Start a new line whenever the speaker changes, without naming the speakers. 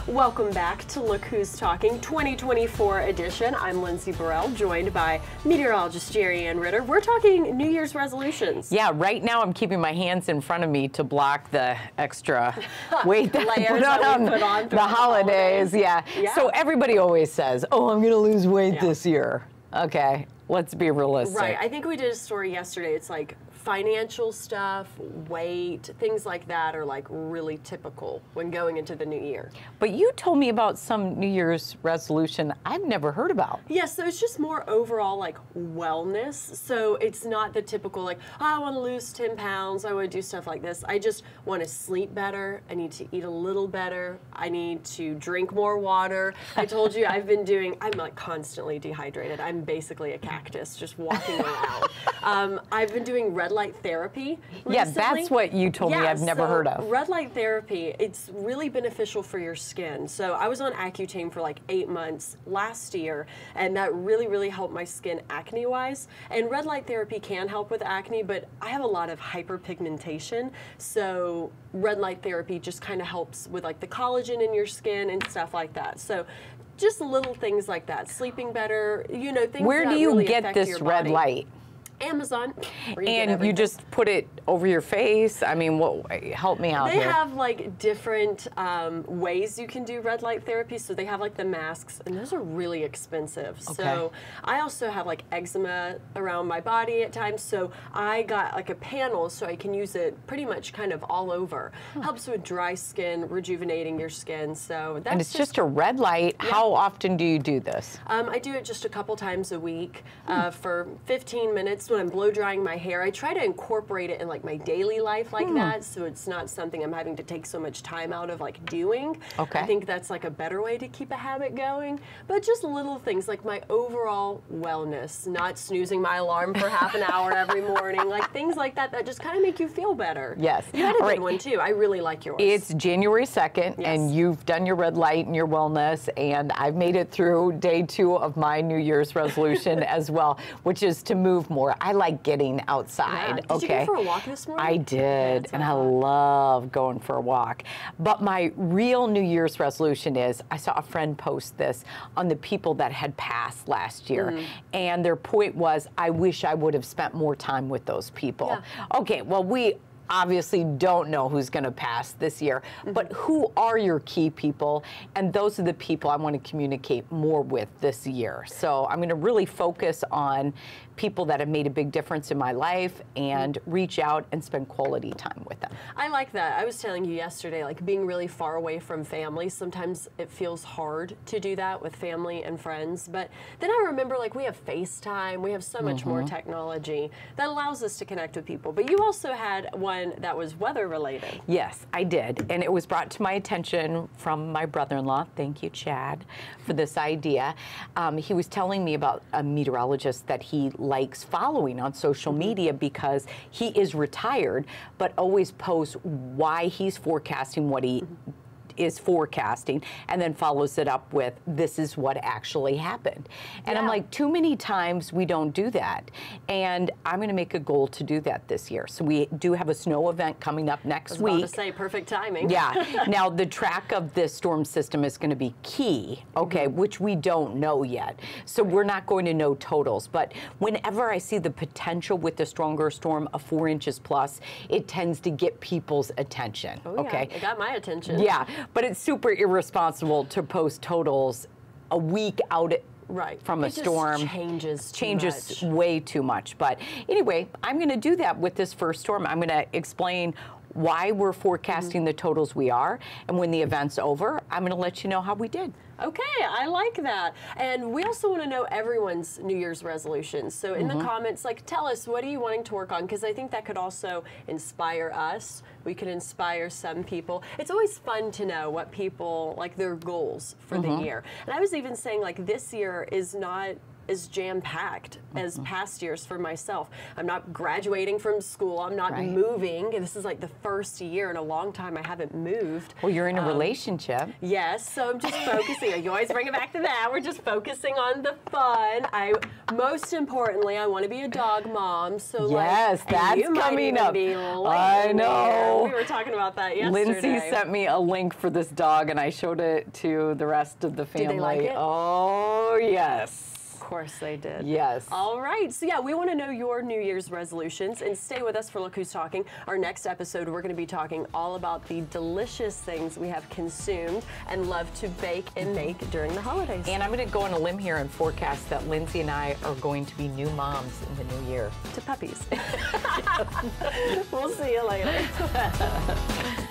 Welcome back to Look Who's Talking 2024 edition. I'm Lindsey Burrell, joined by meteorologist Jeriann Ritter. We're talking New Year's resolutions.
Yeah, right now I'm keeping my hands in front of me to block the extra weight that I put on the holidays. Yeah. So everybody always says, oh, I'm going to lose weight this year. Okay, let's be realistic.
Right. I think we did a story yesterday. It's like financial stuff, weight, things like that are like really typical when going into the new year.
But you told me about some New Year's resolution I've never heard about.
Yes, so it's just more overall like wellness. So it's not the typical like, oh, I want to lose 10 pounds, I want to do stuff like this. I just want to sleep better. I need to eat a little better. I need to drink more water. I told you I'm like constantly dehydrated. I'm basically a cactus just walking around. I've been doing red light therapy recently.
Yeah, that's what you told me. I've never heard of.
Red light therapy, it's really beneficial for your skin. So I was on Accutane for like 8 months last year, and that really helped my skin acne-wise. And red light therapy can help with acne, but I have a lot of hyperpigmentation, so red light therapy just kind of helps with like the collagen in your skin and stuff like that. So just little things like that, sleeping better, you know, things
Where
that
do you
really
get
affect
this
your
red
body.
light?
Amazon.
And you just put it over your face? I mean, help me out here.
They have like different ways you can do red light therapy. So they have like the masks, and those are really expensive.
Okay.
So I also have like eczema around my body at times. So I got like a panel so I can use it pretty much kind of all over. Helps with dry skin, rejuvenating your skin. So that's
and it's just a red light.
Yeah.
How often do you do this?
I do it just a couple times a week for 15 minutes. When I'm blow drying my hair, I try to incorporate it in like my daily life like that, so it's not something I'm having to take so much time out of like doing.
Okay.
I think that's like a better way to keep a habit going. But just little things like my overall wellness, not snoozing my alarm for half an hour every morning, like things like that that just kind of make you feel better.
Yes.
You had a good one too. I really like yours.
It's January 2nd, and you've done your red light and your wellness, and I've made it through day 2 of my New Year's resolution as well, which is to move more. I like getting outside.
Did you go for a walk this morning?
I did, and I love going for a walk. But my real New Year's resolution is, I saw a friend post this on the people that had passed last year, and their point was, I wish I would have spent more time with those people. Yeah. Okay, well, we obviously don't know who's going to pass this year, but who are your key people? And those are the people I want to communicate more with this year. So I'm going to really focus on people that have made a big difference in my life and reach out and spend quality time with them.
I like that. I was telling you yesterday, like being really far away from family, sometimes it feels hard to do that with family and friends. But then I remember, like, we have FaceTime, we have so much more technology that allows us to connect with people. But you also had one that was weather related.
Yes, I did. And it was brought to my attention from my brother-in-law. Thank you, Chad, for this idea. He was telling me about a meteorologist that he likes following on social media because he is retired, but always posts why he's forecasting what he is forecasting, and then follows it up with, this is what actually happened. And I'm like, too many times we don't do that. And I'm going to make a goal to do that this year. So we do have a snow event coming up next week.
I was about to say, perfect timing.
Yeah. Now, the track of this storm system is going to be key, okay, which we don't know yet. So we're not going to know totals. But whenever I see the potential with the stronger storm of 4 inches plus, it tends to get people's attention.
Oh, yeah.
Okay.
It got my attention.
Yeah. But it's super irresponsible to post totals a week out from a storm.
Changes
way too much. But anyway, I'm going to do that with this first storm. I'm going to explain why we're forecasting the totals we are, and when the event's over, I'm going to let you know how we did.
Okay, I like that. And we also want to know everyone's New Year's resolutions. So in the comments, like, tell us, what are you wanting to work on? Because I think that could also inspire us. We could inspire some people. It's always fun to know what people, like, their goals for the year. And I was even saying, like, this year is not as jam-packed as past years for myself. I'm not graduating from school. I'm not moving. This is like the first year in a long time I haven't moved.
Well, you're in a relationship.
Yes, so I'm just focusing. You always bring it back to that. We're just focusing on the fun. Most importantly, I want to be a dog mom. So
yes, that's coming up. I know.
We were talking about that yesterday.
Lindsey sent me a link for this dog, and I showed it to the rest of the family.
Did they like it?
Oh, yes.
Of course they did.
Yes.
All right. So yeah, we want to know your New Year's resolutions, and stay with us for Look Who's Talking. Our next episode, we're going to be talking all about the delicious things we have consumed and love to bake and make during the holidays.
And I'm going to go on a limb here and forecast that Lindsey and I are going to be new moms in the new year.
To puppies. We'll see you later.